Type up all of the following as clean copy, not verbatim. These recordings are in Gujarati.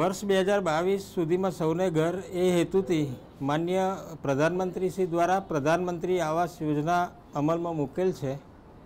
वर्ष 2022 सुधीमां सौने घर ए हेतुथी मान्य प्रधानमंत्री श्री द्वारा प्रधानमंत्री आवास योजना अमल में मुकेल है।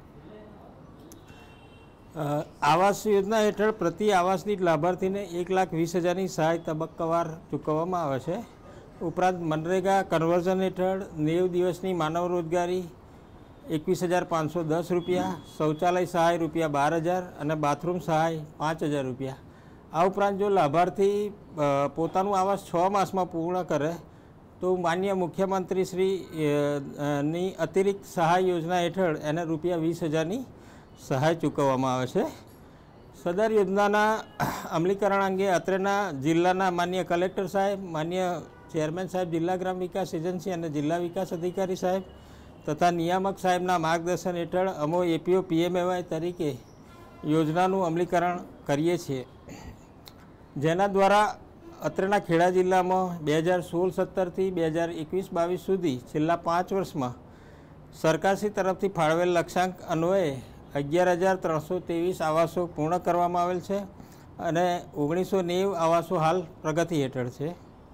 आवास योजना हेठळ प्रति आवास दीठ लाभार्थी ने 1,20,000 की सहाय तबक्कावार चूकववामां आवे छे। उपरांत मनरेगा कन्वर्जन हेठळ 90 दिवसनी मानव रोजगारी 21,510 रुपया, शौचालय सहाय रुपया 12,000 और बाथरूम सहाय 5,000 रुपया। आ उपरांत जो लाभार्थी पोतानुं आवास 6 मास में पूर्ण करे तो मान्य मुख्यमंत्री श्री नी अतिरिक्त सहाय योजना हेठळ एने रुपया 20,000 की सहाय चूकववामां आवे छे। सदर योजनाना अमलीकरण अंगे अत्रेना जिल्लाना मान्य कलेक्टर साहेब, मान्य चेरमेन साहेब, जिला ग्राम विकास एजेंसी और जिला विकास अधिकारी साहेब तथा नियामक साहेबना मार्गदर्शन हेठळ अमो एपीओ पीएमएवाय तरीके योजनानुं अमलीकरण करीए छीए, जेना द्वारा अत्रेना खेड़ा जिल्ला में 2016-17 थी 2021-22 सुधी छेल्ला 5 वर्ष में सरकारश्री तरफथी फाळवेल लक्ष्यांक अन्वये 11,323 आवासों पूर्ण करवामां आवेल छे अने 1990 आवासों हाल प्रगति हेठळ छे।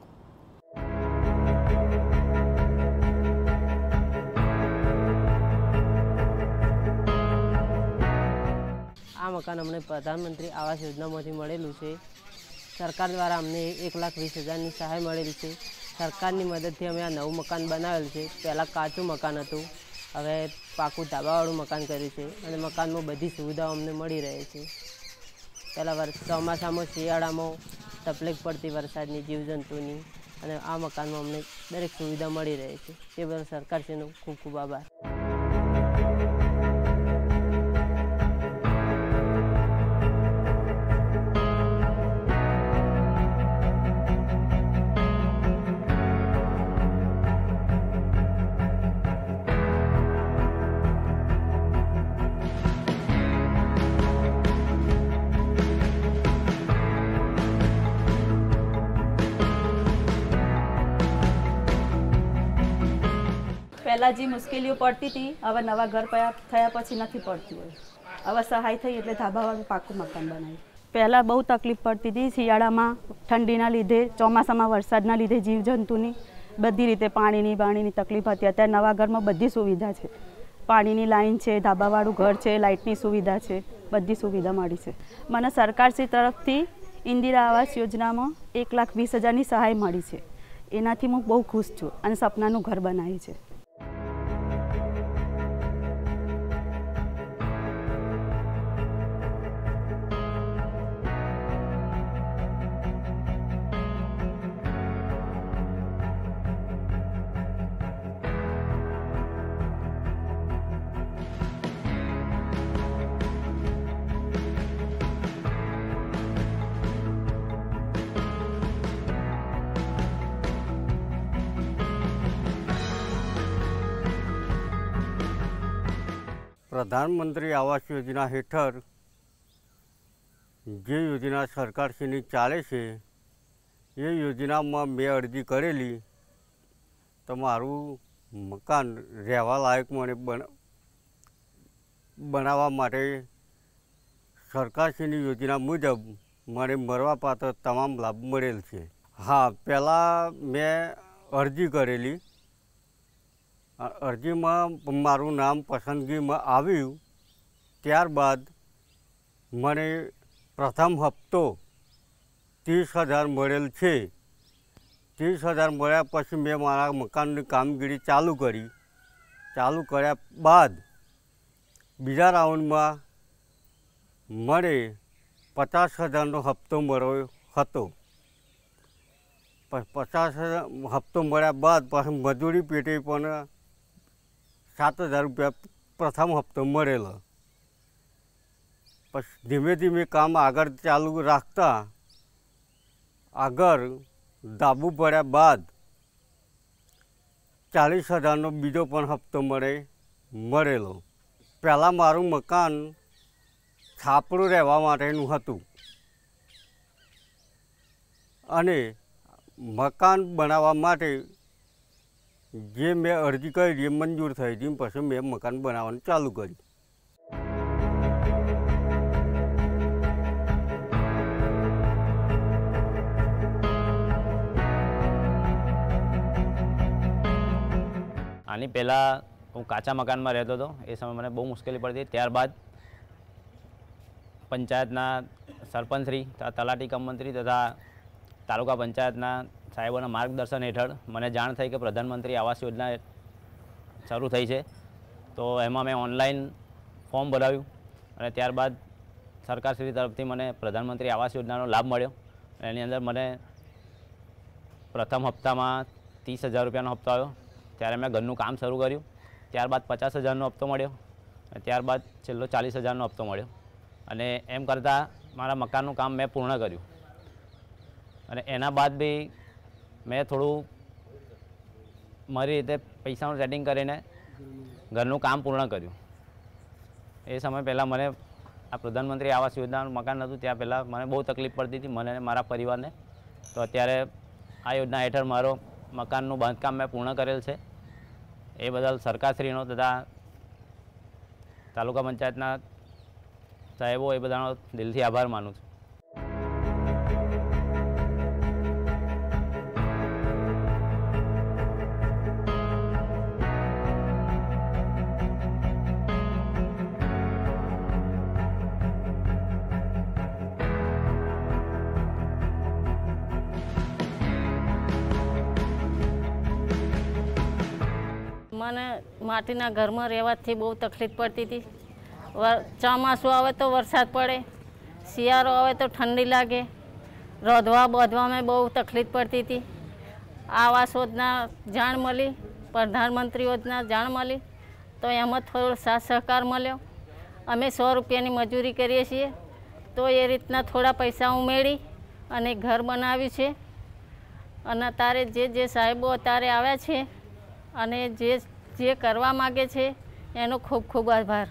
आ मकान अमने प्रधानमंत्री आवास योजना में मळेलुं छे। सरकार द्वारा अमने 1,20,000 की सहाय मळेली छे। सरकारनी मददथी अमे आ नवुं मकान बनावेल छे। पहला काचुं मकान हतुं, हवे पाकું ધાબાવાળું मकान कर्युं छे अने मकानमां बधी सुविधाओ अमने मळी रहे छे। पहला ચોમાસામાં શિયાળામાં તકલીફ પડતી વરસાદની, જીવજંતુની, અને આ મકાનમાં અમને દરેક સુવિધા મળી રહે છે। તે બદલ સરકારશ્રીનો ખૂબ ખૂબ આભાર। पहला जी मुश्केलीओ पड़ती थी हवे नवा घर थया पछी नहीं पड़ती होय। हवे सहाय थई एटले धाबावाळुं पाकું मकान बनाव्युं। पहला बहु तकलीफ पड़ती थी शियाळामां ठंडीना लीधे, ચોમાસામાં वरसादना लीधे जीवजंतुनी बधी रीते पाणीनी तकलीफ हती। अत्यारे नवा घरमां बधी सुविधा छे, पाणीनी लाइन छे, धाबावाळुं घर छे, लाइटनी सुविधा छे, बधी सुविधा मळी छे। मने सरकारश्री तरफथी इंदिरा आवास योजनामां 1,20,000 की सहाय मळी छे। एनाथी हूँ बहु खुश छूँ अने सपनानुं घर बनाव्युं छे। प्रधानमंत्री आवास योजना हेठळ जे योजना सरकारश्रीनी चाले छे ये योजना में मैं अरजी करेली तो मारू मकान रहवा लायक मने बनावा माटे सरकारश्रीनी योजना मुजब मने मरवापात्र तमाम लाभ मळेल छे। हाँ, पहला मैं अरजी करेली, अरजी में मारू नाम पसंदगी में आव्यु, त्यारबाद मने प्रथम हफ्तो 30,000 मळेल छे। 30,000 मळ्या पछी मैं मारा मकान की कामगीरी चालू करी। चालू कर्या बाद बीजा राउंड में मने 50,000 नो हफ्तो मळ्यो हतो। 50,000 हफ्तो मळ्या बाद पाछुं मजूरी पेटे पण 7,000 रुपया प्रथम हफ्तो मळेलो। पछी धीमे धीमे काम आगळ चालू राखता आगळ दाबू पड्या बाद 40,000 नो बीजो पण हफ्तो मळेलो। पहला मारू मकान छापड़ू रहवा माटेनुं हतुं अने मकान बनावा माटे जे मैं अरजी करी मंजूर थई थी, पछी मैं मकान बनाववानुं चालू करी। આની પહેલાં હું કાચા મકાનમાં રહેતો હતો. એ સમયે મને બહુ મુશ્કેલી પડતી. ત્યારબાદ પંચાયતના સરપંચશ્રી, તલાટી કમ મંત્રી તથા તાલુકા પંચાયતના સાહેબોના માર્ગદર્શન હેઠળ મને જાણ થઈ કે પ્રધાનમંત્રી આવાસ યોજના શરૂ થઈ છે. તો એમાં મેં ઓનલાઈન ફોર્મ ભરાવ્યું અને ત્યારબાદ સરકારશ્રી તરફથી મને પ્રધાનમંત્રી આવાસ યોજનાનો લાભ મળ્યો. એની અંદર મને પ્રથમ હપ્તામાં 30,000 રૂપિયાનો હપ્તો આવ્યો. ત્યારે મેં ઘરનું કામ શરૂ કર્યું. ત્યારબાદ 50,000નો હપ્તો મળ્યો અને ત્યારબાદ છેલ્લો 40,000નો હપ્તો મળ્યો. અને એમ કરતાં મારા મકાનનું કામ મેં પૂર્ણ કર્યું. અને એના બાદ બી મેં થોડું મારી રીતે પૈસાનું સેટિંગ કરીને ઘરનું કામ પૂર્ણ કર્યું. એ સમય પહેલાં મને આ પ્રધાનમંત્રી આવાસ યોજનાનું મકાન હતું ત્યાં પહેલાં મને બહુ તકલીફ પડતી હતી, મને અને મારા પરિવારને. તો અત્યારે આ યોજના હેઠળ મારો મકાનનું બાંધકામ મેં પૂર્ણ કરેલ છે. એ બદલ સરકારશ્રીનો તથા તાલુકા પંચાયતના સાહેબો એ બધાનો દિલથી આભાર માનું છું. મને માટીના ઘરમાં રહેવાથી બહુ તકલીફ પડતી હતી. ચોમાસું આવે તો વરસાદ પડે, શિયાળો આવે તો ઠંડી લાગે, રોધવા બોધવામાં બહુ તકલીફ પડતી હતી. આવાસ યોજના જાણ મળી, પ્રધાનમંત્રી યોજના જાણ મળી તો એમાં થોડો સાથ સહકાર મળ્યો. અમે 100 રૂપિયાની મજૂરી કરીએ છીએ તો એ રીતના થોડા પૈસા ઉમેરી અને ઘર બનાવ્યું છે. અને અત્યારે જે સાહેબો અત્યારે આવ્યા છે અને જે કરવા માગે છે એનો ખૂબ ખૂબ આભાર.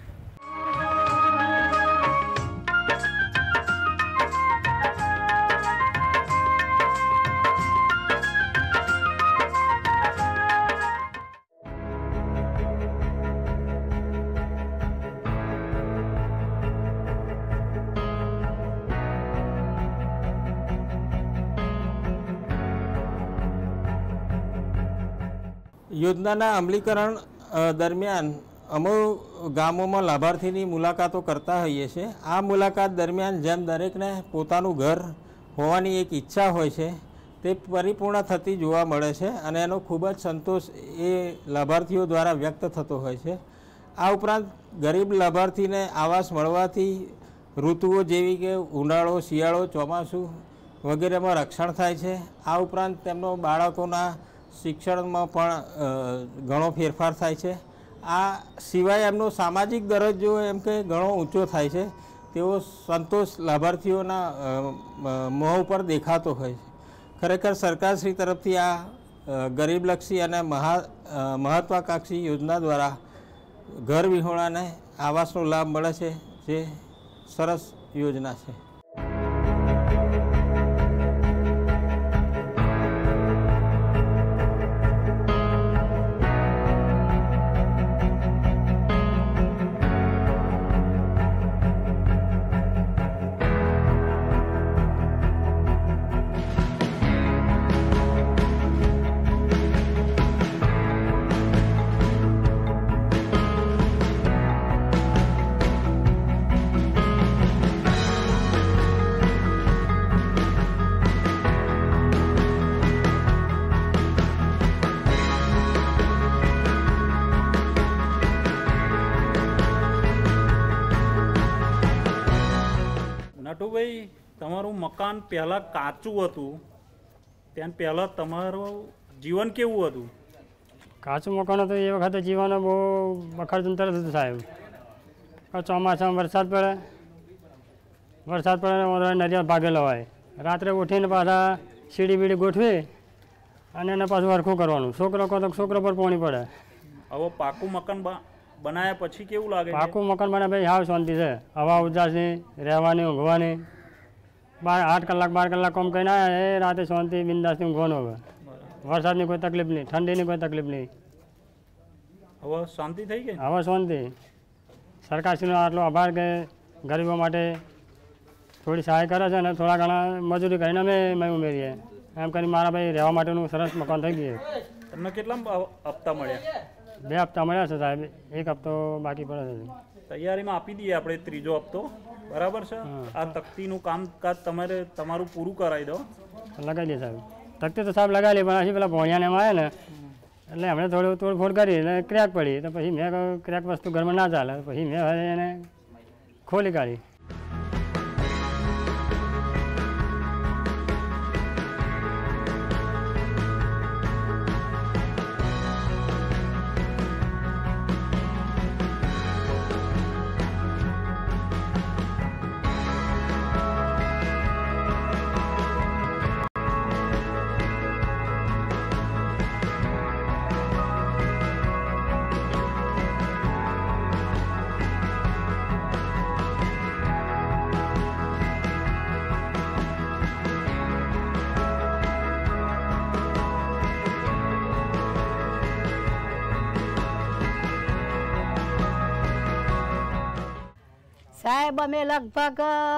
યોજનાના અમલીકરણ દરમિયાન અમુક ગામોમાં લાભાર્થીની મુલાકાતો કરતા હોઈએ છીએ. આ મુલાકાત દરમિયાન જેમ દરેકને પોતાનું ઘર હોવાની એક ઈચ્છા હોય છે તે પરિપૂર્ણ થતી જોવા મળે છે અને એનો ખૂબ જ સંતોષ એ લાભાર્થીઓ દ્વારા વ્યક્ત થતો હોય છે. આ ઉપરાંત ગરીબ લાભાર્થીને આવાસ મળવાથી ઋતુઓ જેવી કે ઉનાળો, શિયાળો, ચોમાસું વગેરેમાં રક્ષણ થાય છે. આ ઉપરાંત તેમનો બાળકોના શિક્ષણમાં પણ ઘણો ફેરફાર થાય છે. આ સિવાય એમનો સામાજિક દરજ્જો એમ કે ઘણો ઊંચો થાય છે. તેવો સંતોષ લાભાર્થીઓના મોં ઉપર દેખાતો હોય છે. ખરેખર સરકારશ્રી તરફથી આ ગરીબલક્ષી અને મહત્વાકાંક્ષી યોજના દ્વારા ઘર વિહોણાને આવાસનો લાભ મળે છે, જે સરસ યોજના છે. નટુભાઈ, તમારું મકાન પહેલાં કાચું હતું, ત્યાં પહેલાં તમારું જીવન કેવું હતું? કાચું મકાન હતું એ વખતે જીવન બહુ બખડતંતર હતું સાહેબ. ચોમાસામાં વરસાદ પડે નરિયાદ ભાગેલો હોય. રાત્રે ઉઠીને પાછા સીડી બીડી ગોઠવી અને એને પાછું હરખું કરવાનું. છોકરો કહો તો છોકરો પર પાણી પડે. હવે પાકું મકાન બનાવ્યા પછી કેવું લાગે? પાકું મકાન બનાવે ભાઈ હાવ શાંતિ છે. હવા ઉજાસની, રહેવાની, ઊંઘવાની. 8 કલાક 12 કલાક કામ કરીને આવ્યા એ રાતે શાંતિ બિંદાસથી ઊંઘવાનું. હવે વરસાદની કોઈ તકલીફ નહીં, ઠંડીની કોઈ તકલીફ નહીં. હવે શાંતિ થઈ ગઈ? હવે શાંતિ. સરકારશ્રીનો આટલો આભાર કે ગરીબો માટે થોડી સહાય કરે છે અને થોડા ઘણા મજૂરી કરીને અમે ઉમેરીએ. એમ કરી મારા ભાઈ રહેવા માટેનું સરસ મકાન થઈ ગયું. તમને કેટલા હપ્તા મળ્યા? 2 હપ્તા મળ્યા છે સાહેબ, 1 હપ્તો બાકી પડે છે. તૈયારીમાં આપી દઈએ આપણે 3જો હપ્તો, બરાબર છે. આ તકતીનું કામકાજ તમારું પૂરું કરાવી દો, લગાવી દે સાહેબ. તકતી તો સાહેબ લગાવી લે, પણ હજી પેલા ભોણિયાને એમ આવે ને એટલે એમણે થોડું તોડફોડ કરી અને ક્રેક પડી, તો પછી મેં કહ્યું ક્રેક વસ્તુ ઘરમાં ના ચાલે, પછી મેં હવે એને ખોલી કાઢી. સાહેબ અમે લગભગ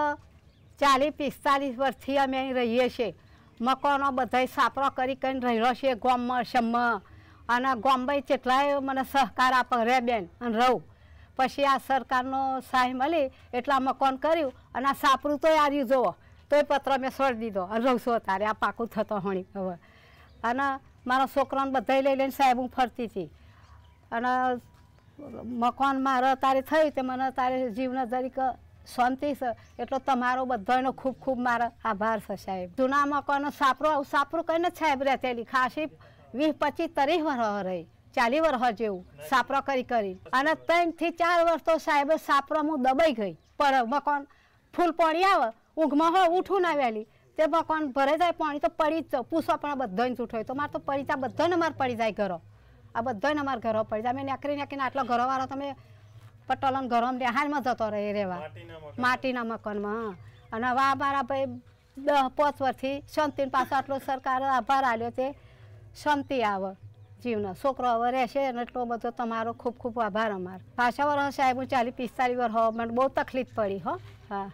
40-45 વર્ષથી અમે અહીં રહીએ છીએ. મકાનો બધાય સાપરો કરી કરીને રહેલો છે ગામમાં શમમાં, અને ગામમાં જેટલાય મને સહકાર આપે રે બેન અને રહું. પછી આ સરકારનો સહાય મળી એટલા મકાન કર્યું, અને આ સાપરું તોય આવ્યું જુઓ, તોય પત્ર મેં છોડી દીધો અને રહું છું અત્યારે. આ પાકું થતો હોણી હવે. અને મારા છોકરાને બધાય લઈ લઈને સાહેબ હું ફરતી હતી, અને મકાન મારે તારે થયું તે મને તારે જીવન તરીકે શાંતિ છે, એટલો તમારો બધાનો ખૂબ ખૂબ મારો આભાર છે સાહેબ. જૂના મકાનો સાપરું કહીને સાહેબ રહેતેલી ખાસી 20-25-30 વર્ષ રહી, 40 વર્ષ જેવું સાપરો કરી, અને 3 થી 4 વર્ષ તો સાહેબ સાપરો હું દબાઈ ગઈ. પણ મકાન ફૂલ પાણી આવે, ઊંઘમાં હોય ઉઠું ના વહેલી, તે મકાન ભરાઈ જાય પાણી તો પડી જ પૂછવા પણ બધાને જૂઠ હોય, તો મારે તો પડી જાય, બધાને મારે પડી જાય ઘરો. આ બધાને અમારા ઘરો પડી જાય. અમે નાખીને આટલો ઘરોવાળો તમે પટોલન ઘરોમાં હાલમાં જતો રહે રહેવા માટીના મકાનમાં. અને હવે અમારા ભાઈ 10-5 વર્ષથી શાંતિને પાછો આટલો સરકાર આભાર આલ્યો, તે શાંતિ આવે જીવનો. છોકરો હવે રહેશે અને એટલો બધો તમારો ખૂબ ખૂબ આભાર અમારો. પાછા વર્ષ સાહેબ હું 40-45 વર્ષ મને બહુ તકલીફ પડી હો. હા.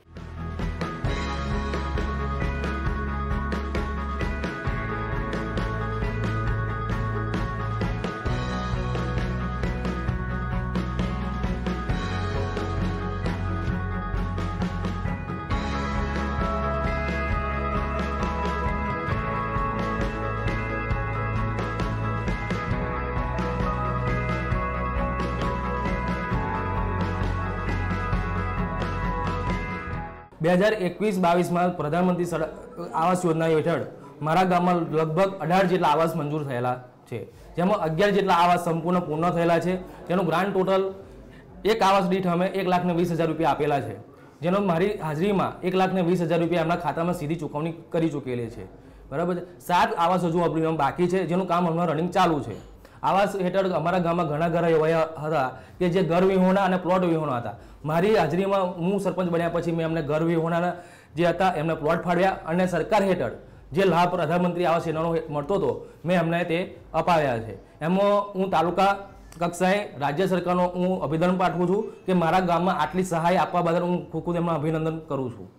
બે 2021-22 પ્રધાનમંત્રી આવાસ યોજના હેઠળ મારા ગામમાં લગભગ 18 જેટલા આવાસ મંજૂર થયેલા છે, જેમાં 11 જેટલા આવાસ સંપૂર્ણ પૂર્ણ થયેલા છે. જેનું ગ્રાન્ટ ટોટલ એક આવાસ દીઠ અમે 1,20,000 રૂપિયા આપેલા છે, જેનો મારી હાજરીમાં 1,20,000 રૂપિયા એમના ખાતામાં સીધી ચૂકવણી કરી ચૂકેલી છે. બરાબર છે. 7 આવાસ હજુ આપણી બાકી છે, જેનું કામ હમણાં રનિંગ ચાલુ છે. આવાસ હેઠળ અમારા ગામમાં ઘણા ઘર એવા હતા કે જે ઘર વિહોણા અને પ્લોટ વિહોણા હતા. મારી હાજરીમાં હું સરપંચ બન્યા પછી મેં એમને ઘર વિહોણાના જે હતા એમને પ્લોટ ફાળવ્યા, અને સરકાર હેઠળ જે લાભ પ્રધાનમંત્રી આવાસ યોજનાનો મળતો હતો મેં એમને તે અપાવ્યા છે. એમાં હું તાલુકા કક્ષાએ રાજ્ય સરકારનો હું અભિનંદન પાઠવું છું કે મારા ગામમાં આટલી સહાય આપવા બદલ હું ખૂબ ખૂબ એમનું અભિનંદન કરું છું.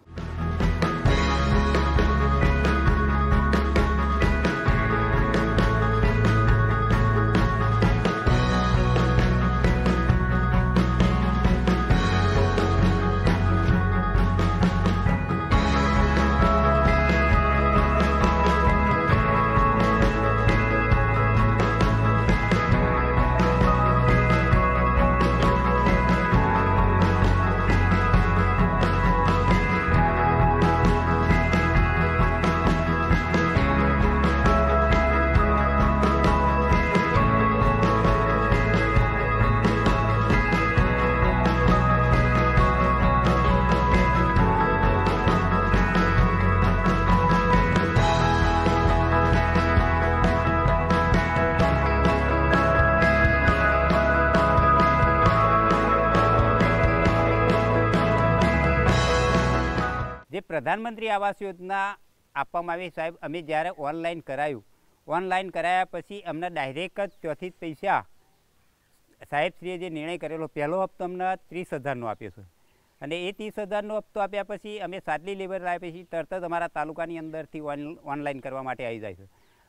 પ્રધાનમંત્રી આવાસ યોજના આપવામાં આવી સાહેબ, અમે જ્યારે ઓનલાઈન કરાયા પછી અમને ડાયરેક્ટ જ ત્યાંથી જ પૈસા સાહેબશ્રીએ જે નિર્ણય કરેલો પહેલો હપ્તો અમને 30,000નો આપ્યો છે, અને એ 30,000નો હપ્તો આપ્યા પછી અમે સાદલી લેબર લાવ્યા પછી તરત જ અમારા તાલુકાની અંદરથી ઓનલાઈન કરવા માટે આવી જાય છે.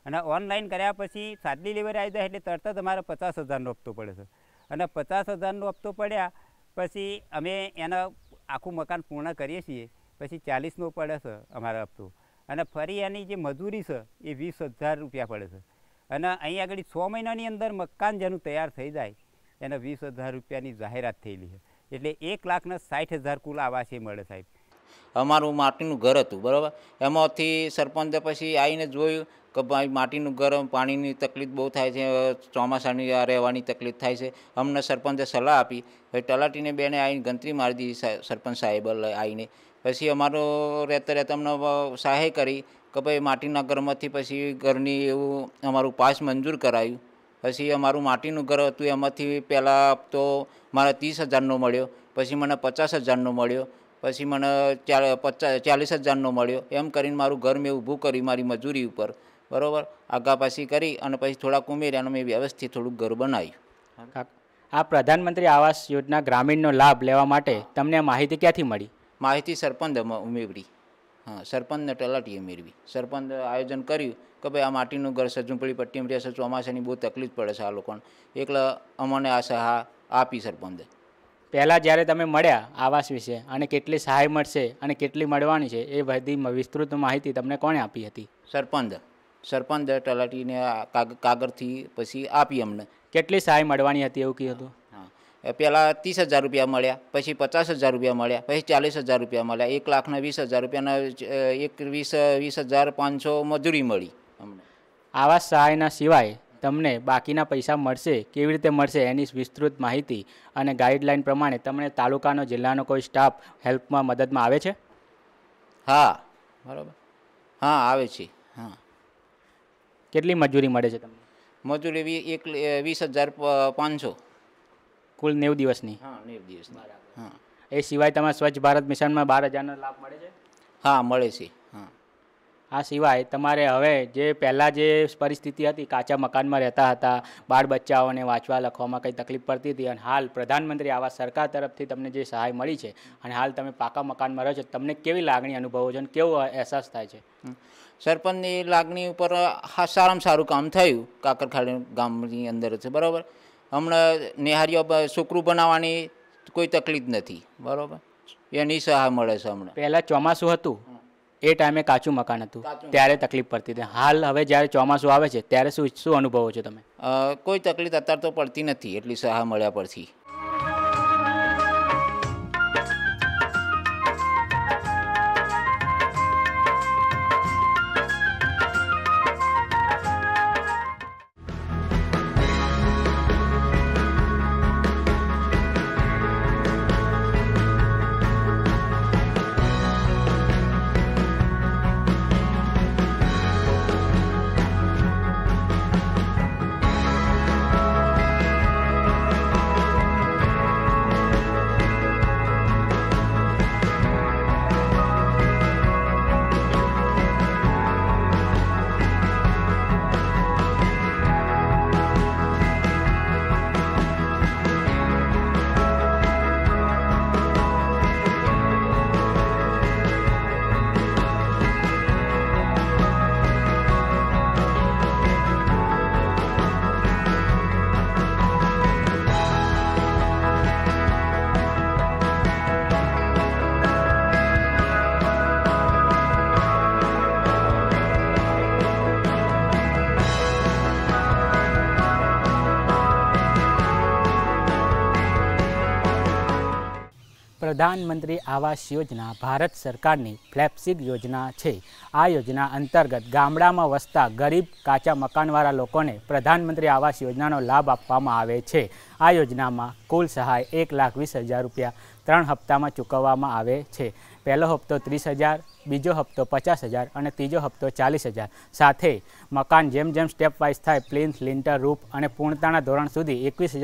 અને ઓનલાઈન કર્યા પછી 7 ડિલિવરી આવી જાય એટલે તરત જ અમારે 50,000નો હપ્તો પડે છે અને 50,000નો હપ્તો પડ્યા પછી અમે એના આખું મકાન પૂર્ણ કરીએ છીએ પછી 40નો પડે છે અમારો હપ્તો અને ફરી એની જે મજૂરી છે એ 20,000 રૂપિયા પડે છે અને અહીં આગળ 6 મહિનાની અંદર મકાન જેનું તૈયાર થઈ જાય એને 20,000 રૂપિયાની જાહેરાત થયેલી છે એટલે 1,60,000 કુલ આવાસે મળે સાહેબ. અમારું માટીનું ઘર હતું બરાબર, એમાંથી સરપંચે પછી આવીને જોયું કે ભાઈ માટીનું ઘર પાણીની તકલીફ બહુ થાય છે, ચોમાસાની રહેવાની તકલીફ થાય છે. અમને સરપંચે સલાહ આપી, ભાઈ તલાટીને બેને આવીને ગણતરી મારી દીધી સરપંચ સાહેબ આવીને. પછી અમારો રહેતા રહેતા અમને સહાય કરી કે ભાઈ માટીના ઘરમાંથી પછી ઘરની એવું અમારું પાસ મંજૂર કરાયું. પછી અમારું માટીનું ઘર હતું એમાંથી પહેલાં તો મારે 30,000નો મળ્યો, પછી મને 50,000નો મળ્યો, પછી મને 40,000નો મળ્યો. એમ કરીને મારું ઘર મેં ઊભું કર્યું મારી મજૂરી ઉપર બરાબર. આગા પાછી કરી અને પછી થોડાક ઉમેર્યા અને મેં વ્યવસ્થિત થોડુંક ઘર બનાવ્યું. આ પ્રધાનમંત્રી આવાસ યોજના ગ્રામીણનો લાભ લેવા માટે તમને માહિતી ક્યાંથી મળી? માહિતી સરપંચ ઉમેરી. હા, સરપંચને તલાટીએ મેળવી. સરપંચ આયોજન કર્યું કે ભાઈ આ માટીનું ઘર સજુંપડી પટ્ટીમાં રહેશે, ચોમાસાની બહુ તકલીફ પડે છે આ લોકોને, એટલે અમને આ સહાય આપી સરપંચે. પહેલાં જ્યારે તમે મળ્યા આવાસ વિશે અને કેટલી સહાય મળશે અને કેટલી મળવાની છે એ બધી વિસ્તૃત માહિતી તમને કોણે આપી હતી? સરપંચ તલાટીને કાગળથી પછી આપી અમને. કેટલી સહાય મળવાની હતી એવું કીધું? હા, પહેલાં 30,000 રૂપિયા મળ્યા, પછી 50,000 રૂપિયા મળ્યા, પછી 40,000 રૂપિયા મળ્યા, 1,20,000 રૂપિયાના 20,500 મજૂરી મળી અમને. આવાસ સહાયના સિવાય તમને બાકીના પૈસા મળશે, કેવી રીતે મળશે એની વિસ્તૃત માહિતી અને ગાઈડલાઈન પ્રમાણે તમને તાલુકાનો જિલ્લાનો કોઈ સ્ટાફ હેલ્પમાં મદદમાં આવે છે? હા, બરાબર. હા, આવે છે. હા. કેટલી મજૂરી મળે છે તમને? મજૂરી 20,500 કુલ 90 દિવસની? હા, 90 દિવસની. હા. એ સિવાય તમારા સ્વચ્છ ભારત મિશનમાં 12,000નો લાભ મળે છે? હા, મળે છે. હા. આ સિવાય તમારે હવે જે પહેલાં જે પરિસ્થિતિ હતી, કાચા મકાનમાં રહેતા હતા, બાળ બચ્ચાઓને વાંચવા લખવામાં કંઈ તકલીફ પડતી હતી અને હાલ પ્રધાનમંત્રી આવાસ સરકાર તરફથી તમને જે સહાય મળી છે અને હાલ તમે પાકા મકાનમાં રહો છો, તમને કેવી લાગણી અનુભવો છો અને કેવો અહેસાસ થાય છે? સરપંચની લાગણી ઉપર સારામાં સારું કામ થયું. કાકરખાડી ગામની અંદર છે બરાબર. હમણાં નિહારીઓ છોકરું બનાવવાની કોઈ તકલીફ નથી બરાબર, એની સહાય મળે છે હમણાં. પહેલાં ચોમાસું હતું એ ટાઈમે કાચું મકાન હતું ત્યારે તકલીફ પડતી હતી. હાલ હવે જ્યારે ચોમાસું આવે છે ત્યારે શું અનુભવો છો તમે? કોઈ તકલીફ અત્યારે તો પડતી નથી એટલી સહાય મળ્યા પરથી. પ્રધાનમંત્રી આવાસ યોજના ભારત સરકારની ફ્લેગશિપ યોજના છે. આ યોજના અંતર્ગત ગામડામાં વસતા ગરીબ કાચા મકાનવાળા લોકોને પ્રધાનમંત્રી આવાસ યોજનાનો લાભ આપવામાં આવે છે. આ યોજનામાં કુલ સહાય 1,20,000 રૂપિયા 3 હપ્તામાં ચૂકવવામાં આવે છે. પહેલો હપ્તો 30,000, બીજો હપ્તો 50,000 અને ત્રીજો હપ્તો 40,000. સાથે મકાન જેમ જેમ સ્ટેપ વાઇઝ થાય પ્લિન્થ, લિન્ટર, રૂફ અને પૂર્ણતાના ધોરણ સુધી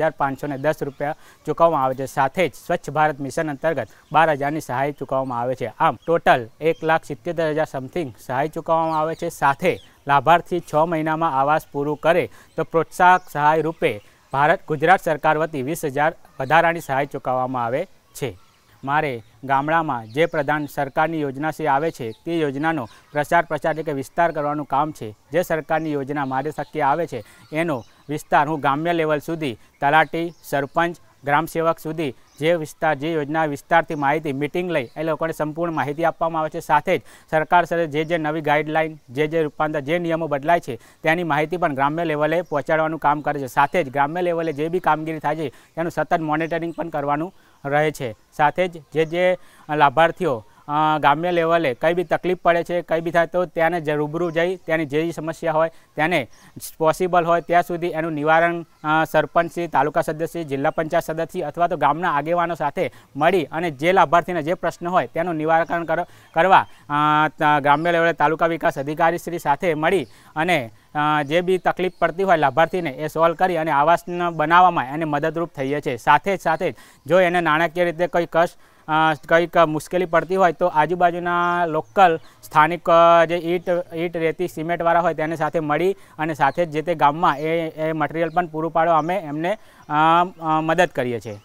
21,510 રૂપિયા ચૂકવવામાં આવે છે. સાથે જ સ્વચ્છ ભારત મિશન અંતર્ગત 12,000ની સહાય ચૂકવવામાં આવે છે. આમ ટોટલ 1,77,000 સમથિંગ સહાય ચૂકવવામાં આવે છે. સાથે લાભાર્થી 6 મહિનામાં આવાસ પૂરું કરે તો પ્રોત્સાહક સહાય રૂપે ગુજરાત સરકાર વતી 20,000 વધારાની સહાય ચૂકવવામાં આવે છે. મારે ગામડામાં જે પ્રધાન સરકારની યોજના છે આવે છે તે યોજનાનો પ્રચાર એટલે કે વિસ્તાર કરવાનું કામ છે. જે સરકારની યોજના મારી થકી આવે છે એનો વિસ્તાર હું ગ્રામ્ય લેવલ સુધી તલાટી, સરપંચ, ગ્રામસેવક સુધી જે યોજના વિસ્તારથી માહિતી મિટિંગ લઈ એ લોકોને સંપૂર્ણ માહિતી આપવામાં આવે છે. સાથે જ સરકાર સાથે જે નવી ગાઈડલાઇન જે રૂપાંતર જે નિયમો બદલાય છે તેની માહિતી પણ ગ્રામ્ય લેવલે પહોંચાડવાનું કામ કરે છે. સાથે જ ગ્રામ્ય લેવલે જે બી કામગીરી થાય છે તેનું સતત મોનિટરિંગ પણ કરવાનું રહે છે. સાથે જ જે લાભાર્થીઓ ગ્રામ્ય લેવલે કંઈ બી તકલીફ પડે છે કંઈ બી થાય તો તેને રૂબરૂ જઈ ત્યાંની જે સમસ્યા હોય તેને પોસિબલ હોય ત્યાં સુધી એનું નિવારણ સરપંચશ્રી, તાલુકા સદસ્ય, જિલ્લા પંચાયત સદસ્ય અથવા તો ગામના આગેવાનો સાથે મળી અને જે લાભાર્થીને જે પ્રશ્ન હોય તેનું નિવારણ કરવા ગ્રામ્ય લેવલે તાલુકા વિકાસ અધિકારીશ્રી સાથે મળી અને જે બી તકલીફ પડતી હોય લાભાર્થીને એ સોલ્વ કરી અને આવાસ બનાવવામાં એને મદદરૂપ થઈએ છીએ. સાથે જ જો એને નાણાકીય રીતે કંઈક મુશ્કેલી પડતી હોય તો આજુબાજુના લોકલ સ્થાનિક જે ઈટ રેતી સિમેન્ટવાળા હોય તેને સાથે મળી અને સાથે જ જે તે ગામમાં એ મટીરિયલ પણ પૂરું પાડવા અમે એમને મદદ કરીએ છીએ.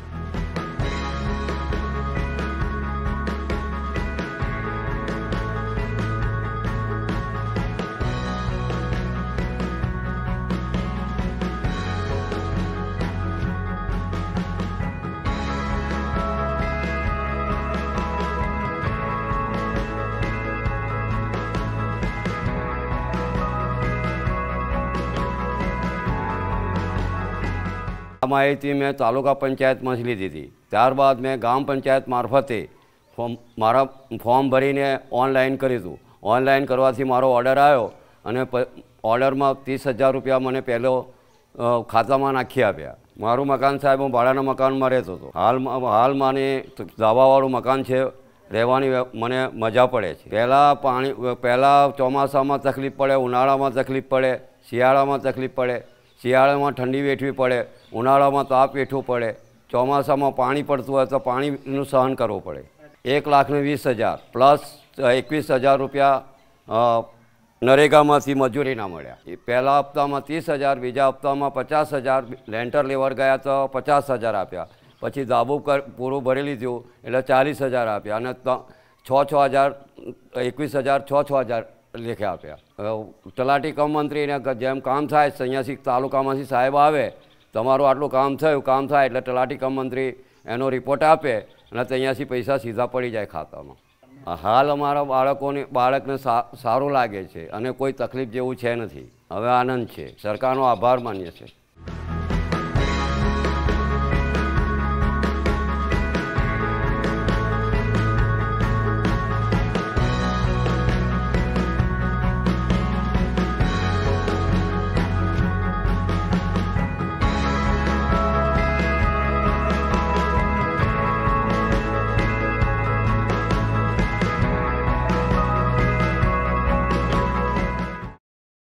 આ માહિતી મેં તાલુકા પંચાયતમાંથી લીધી હતી. ત્યારબાદ મેં ગ્રામ પંચાયત મારફતે મારા ફોર્મ ભરીને ઓનલાઈન કર્યું હતું. ઓનલાઈન કરવાથી મારો ઓર્ડર આવ્યો અને ઓર્ડરમાં 30,000 રૂપિયા મને પહેલો ખાતામાં નાખી આપ્યા. મારું મકાન સાહેબ હું ભાડાના મકાનમાં રહેતો હતો. હાલ મને ધાબાવાળું મકાન છે, રહેવાની મને મજા પડે છે. પહેલાં ચોમાસામાં તકલીફ પડે, ઉનાળામાં તકલીફ પડે, શિયાળામાં તકલીફ પડે. શિયાળામાં ઠંડી વેઠવી પડે, ઉનાળામાં તાપ વેઠવું પડે, ચોમાસામાં પાણી પડતું હોય તો પાણીનું સહન કરવું પડે. 1,20,000 પ્લસ 21,000 રૂપિયા નરેગામાંથી મજૂરીના મળ્યા. પહેલા હપ્તામાં 30,000, બીજા હપ્તામાં 50,000, લેન્ટર લેવર ગયા તો 50,000 આપ્યા. પછી ધાબુ પૂરું ભરી લીધું એટલે 40,000 આપ્યા અને 6,000, 21,000, 6,000 લેખે આપ્યા. તલાટી કમ મંત્રીને જેમ કામ થાય અહીંયાથી તાલુકામાંથી સાહેબ આવે, તમારું આટલું કામ થાય એટલે તલાટી કમ મંત્રી એનો રિપોર્ટ આપે અને અહીંયાથી પૈસા સીધા પડી જાય ખાતામાં. હાલ અમારા બાળકને સારું લાગે છે અને કોઈ તકલીફ જેવું છે નથી. હવે આનંદ છે. સરકારનો આભાર માનીએ છીએ.